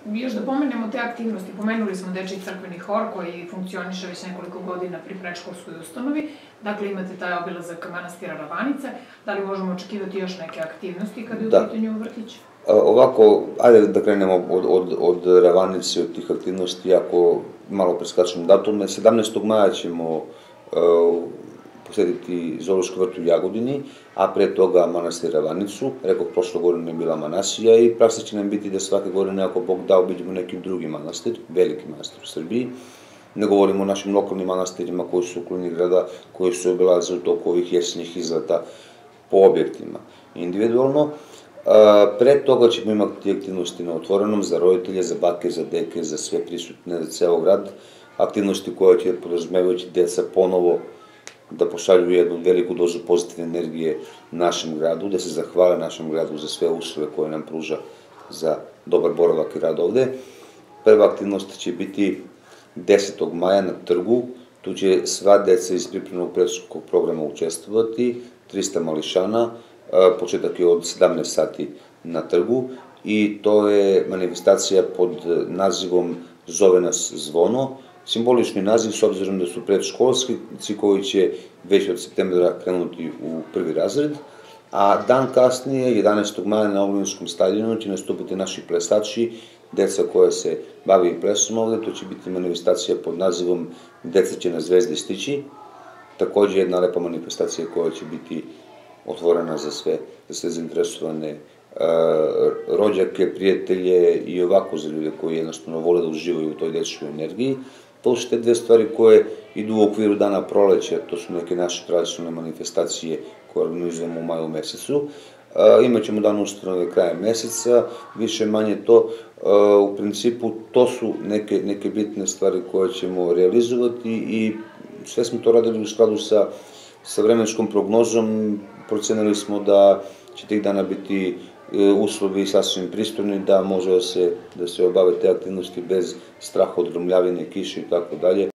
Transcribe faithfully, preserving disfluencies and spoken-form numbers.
još da pomenemo te aktivnosti, pomenuli smo Dečiji crkveni hor koji funkcioniše već nekoliko godina pri predškolskoj ustanovi, dakle imate taj obilazak manastira Ravanica, da li možemo očekivati još neke aktivnosti kada je u pitanju vrtić? Ovako, ajde da krenemo od Ravanice, od tih aktivnosti, ako malo preskačemo datume, sedamnaestog maja ćemo posjetiti Zoološki vrt u Jagodini, a pre toga manastir Ravanicu. Rekao, prošle godine je bila Manasija i praksa će nam biti da svake godine, ako Bog da, obiđemo neki drugi manastir, veliki manastir u Srbiji. Ne govorimo o našim lokalnim manastirima koji su u okolini grada, koji su obilazili u toku ovih jesenjih izleta po objektima individualno. Pre toga ćemo imati aktivnosti na otvorenom za roditelje, za bake, za deke, za sve prisutne, za ceo grad. Aktivnosti koje će podrazumevajući deca ponovo da pošalju jednu veliku dozu pozitivne energije našem gradu, da se zahvale našem gradu za sve uslove koje nam pruža za dobar boravak i rad ovde. Prva aktivnost će biti desetog maja na trgu. Tu će sva deca iz pripremnog predškolskog programa učestvovati, trista mališana, početak je od sedamnaest sati na trgu i to je manifestacija pod nazivom Zove nas zvono. Simbolični naziv s obzirom da su predškolski koji će već od septembra krenuti u prvi razred, a dan kasnije, jedanaestog maja na Olimpijskom stadionu će nastupiti naši plesači, deca koja se bavi plesom ovde, to će biti manifestacija pod nazivom Deca će na zvezde stići, takođe jedna lepa manifestacija koja će biti otvorena za sve, za sve zainteresovane rođake, prijatelje i ovako za ljude koji jednostavno vole da uživaju u toj dečjoj energiji. To su te dve stvari koje idu u okviru dana proleća, to su neke naše tradicionalne manifestacije koje organizujemo u maju mesecu. Imaćemo dan ustanove kraja meseca, više manje to, u principu to su neke bitne stvari koje ćemo realizovati i sve smo to radili u skladu sa vremenskom prognozom. Procenili smo da će tih dana biti uslovi sasvim pristojni, da može da se obave te aktivnosti bez straha od gromljavine, kiše i tako dalje.